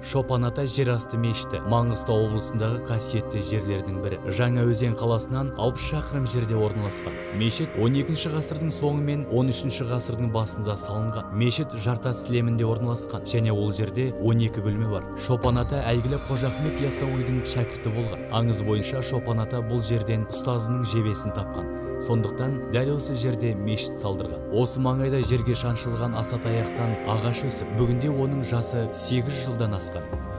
Шопан ата жер асты мешіті Маңғыстау облысындағы қасиетті жерлердің бірі. Жаңаөзен қаласынан 60 шақырым жерде орналасқан. Мешіт 12 ғасырдың соңы мен 13 ғасырдың басында салынған. Мешіт Жартас сілемінде орналасқан және ол жерде 12 бөлме бар. Шопан ата әйгілі Қожа Ахмет Яссауидің шәкірті болған. Аңыз бойынша Шопан ата бұл жерден ұстазының жебесін тапқан. Сондықтан дәл осы жерде мешіт салдырған. Осы маңайда жерге шаншылған асатаяқтан ағаш өсіп, бүгінде оның жасы 8 жылдан асқан.